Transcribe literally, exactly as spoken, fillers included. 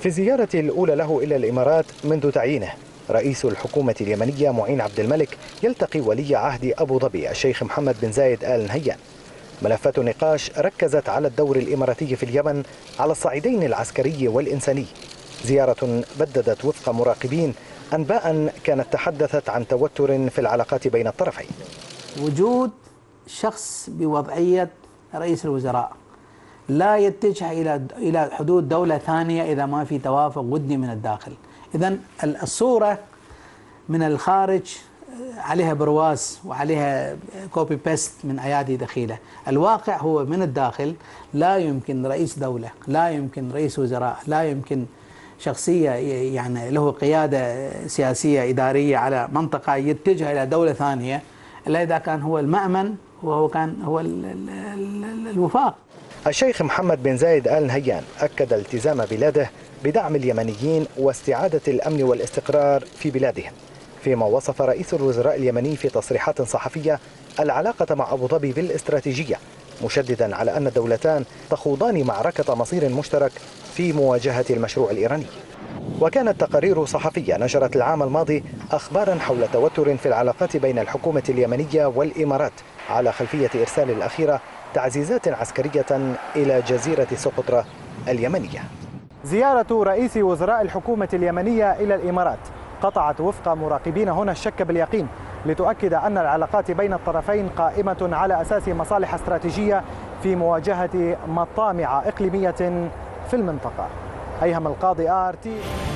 في الزيارة الأولى له إلى الإمارات منذ تعيينه، رئيس الحكومة اليمنية معين عبد الملك يلتقي ولي عهد أبو ظبي الشيخ محمد بن زايد آل نهيان. ملفات النقاش ركزت على الدور الإماراتي في اليمن على الصعيدين العسكري والإنساني. زيارة بددت وفق مراقبين أنباء كانت تحدثت عن توتر في العلاقات بين الطرفين. وجود شخص بوضعية رئيس الوزراء لا يتجه إلى إلى حدود دولة ثانية إذا ما في توافق ودي من الداخل. إذن الصورة من الخارج عليها برواز وعليها كوبي بيست من أيادي دخيلة. الواقع هو من الداخل. لا يمكن رئيس دولة، لا يمكن رئيس وزراء، لا يمكن شخصية يعني له قيادة سياسية إدارية على منطقة يتجه إلى دولة ثانية إلا إذا كان هو المأمن وهو كان هو ال ال ال الوفاق. الشيخ محمد بن زايد آل نهيان أكد التزام بلاده بدعم اليمنيين واستعادة الأمن والاستقرار في بلادهم، فيما وصف رئيس الوزراء اليمني في تصريحات صحفية العلاقة مع أبو ظبي بالاستراتيجية، مشددا على أن الدولتان تخوضان معركة مصير مشترك في مواجهة المشروع الإيراني. وكانت تقارير صحفية نشرت العام الماضي أخبارا حول توتر في العلاقات بين الحكومة اليمنية والإمارات على خلفية إرسال الأخيرة تعزيزات عسكرية إلى جزيرة سقطرى اليمنية. زيارة رئيس وزراء الحكومة اليمنية إلى الإمارات قطعت وفق مراقبين هنا الشك باليقين، لتؤكد أن العلاقات بين الطرفين قائمة على أساس مصالح استراتيجية في مواجهة مطامع إقليمية في المنطقة. أيهم القاضي آر تي.